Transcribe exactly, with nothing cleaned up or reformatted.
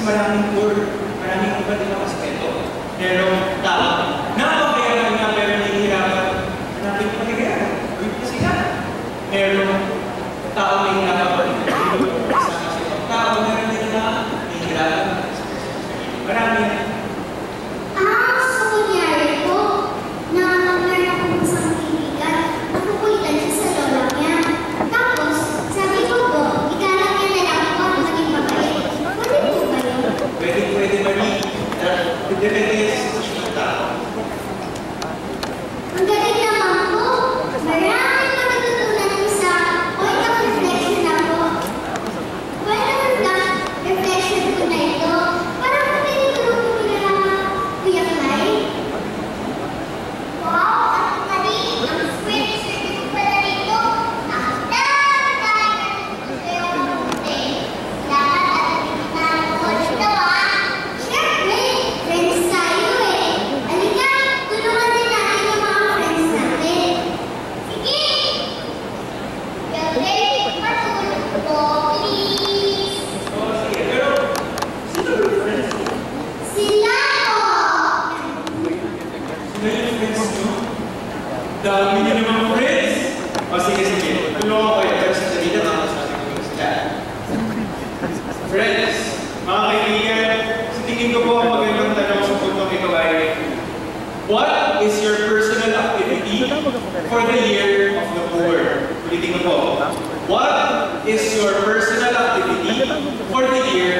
maraming tour, maraming iba't ibang aspeto. Merong tao, napakayaman nga pero nahihirapan, hanapin ko nahihirapan. Uy, kasi nga. Merong tao nahihirapan, isama sa ibang tao, meron din na nahihirapan. Marami yan. Ah, sa kunyari ko, nakakapaglar akong isang kaibigan, nakukulitan siya sa lola niya. Tapos, sabi ko po, ikalat niya na lang ako at maging mabait. Pwede po ba yun? Pwede, pwede, Marie. Depende yan sa sitwasyon ng tao. Ang galing naman po. Maraming matututunan ko sa point of reflection ako. Point of reflection ko na ito. Parang kung tinuturo ko na Kuya Kai. Wow, at galing. Ang sweet, sweet ko pala rito. Ang dami-dami na natutunan kayo mabuti. Salamat at nagkikita ko dito ah. Siyempre, friends tayo eh. Halika, tulungan din natin yung mga friends natin. Sige! Pwede, matulog po, please. Oo, sige. Pero, sino ba yung friends mo? Sila po! Sino yung friends nyo? Dami niyo namang friends! O sige, sige. Tulungan ko kayo. Pero sa salita, tapos natin ko sila. Friends, mga kaibigan, sa tingin ko po ang magandang tanong sa puntong ito ay, what is your personal activity for the year of the poor? Ulitin ko po. What is your personal activity for the year